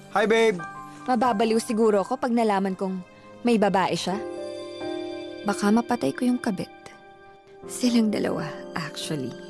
Hi, babe! Mababaliw siguro ako pag nalaman kong may babae siya. Baka mapatay ko yung kabit. Silang dalawa, actually.